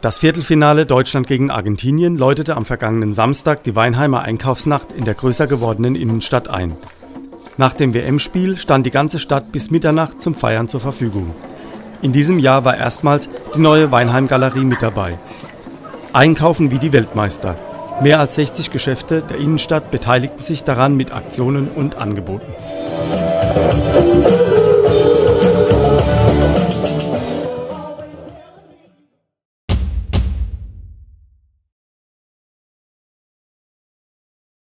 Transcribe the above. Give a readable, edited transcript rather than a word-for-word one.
Das Viertelfinale Deutschland gegen Argentinien läutete am vergangenen Samstag die Weinheimer Einkaufsnacht in der größer gewordenen Innenstadt ein. Nach dem WM-Spiel stand die ganze Stadt bis Mitternacht zum Feiern zur Verfügung. In diesem Jahr war erstmals die neue Weinheim-Galerie mit dabei. Einkaufen wie die Weltmeister. Mehr als 60 Geschäfte der Innenstadt beteiligten sich daran mit Aktionen und Angeboten.